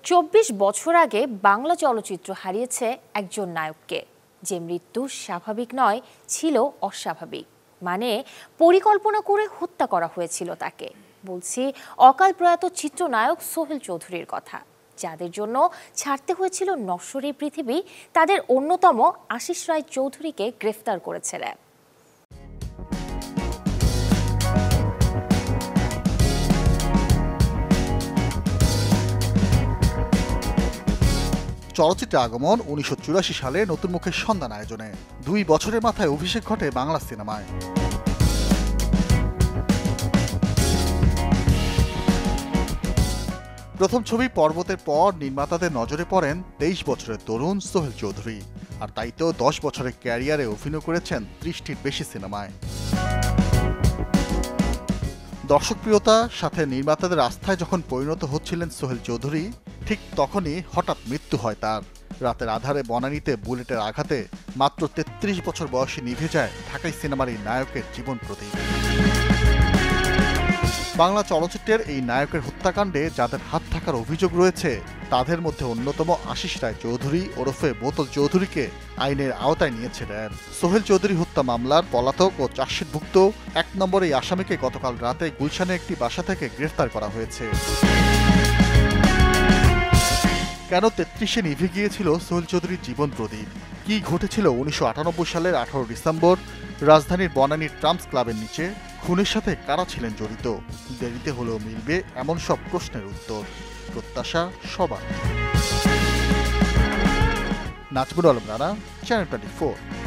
২৪ বছর আগে বাংলা চলচ্চিত্র হারিয়েছে একজন নায়ককে, যে মৃত্যু স্বাভাবিক নয়, ছিল অস্বাভাবিক। মানে পরিকল্পনা করে হত্যা করা হয়েছিল তাকে। বলছি অকাল প্রয়াত চিত্রনায়ক সোহেল চৌধুরীর কথা, যাদের জন্য ছাড়তে হয়েছিল নশ্বর এই পৃথিবী। তাদের অন্যতম আশিস রায় চৌধুরীকে গ্রেফতার করেছে র্যাব। চলচ্চিত্রে আগমন ১৯৮৪ সালে নতুন মুখের সন্ধান আয়োজনে ২ বছরের মাথায় অভিষেক ঘটে বাংলা সিনেমায়। প্রথম ছবি পর্বতের পর নির্মাতাদের নজরে পড়েন ২৩ বছরের তরুণ সোহেল চৌধুরী। আর তাইতেও ১০ বছরের ক্যারিয়ারে অভিনয় করেছেন ৩০টির বেশি সিনেমায়। দর্শকপ্রিয়তা সাথে নির্মাতাদের আস্থায় যখন পরিণত হচ্ছিলেন সোহেল চৌধুরী, ঠিক তখনই হঠাৎ মৃত্যু হয় তার। রাতের আধারে বনানীতে বুলেটের আঘাতে মাত্র ৩৩ বছর বয়সে নিভে যায় ঢাকাই সিনেমার এই নায়কের জীবন প্রতীক। বাংলা চলচ্চিত্রের এই নায়কের হত্যাকাণ্ডে যাদের হাত থাকার অভিযোগ রয়েছে, তাদের মধ্যে অন্যতম আশিস রায় চৌধুরী ওরফে বোতল চৌধুরীকে আইনের আওতায় নিয়েছে র্যাব। সোহেল চৌধুরী হত্যা মামলার পলাতক ও চার্জশিটভুক্ত ১ নম্বর এই আসামিকে গতকাল রাতে গুলশানে একটি বাসা থেকে গ্রেফতার করা হয়েছে। কেন ৩৩-এ নিভে গিয়েছিল সোহেল চৌধুরীর জীবন প্রদীপ? কি ঘটেছিল ১৯৯৮ সালের ১৮ ডিসেম্বর রাজধানীর বনানীর ট্রাম্পস ক্লাবের নিচে? খুনের সাথে কারা ছিলেন জড়িত? দেরিতে হলেও মিলবে এমন সব প্রশ্নের উত্তর। প্রত্যাশা সবার। নাজমুল আলম রানা, চ্যানেল 24।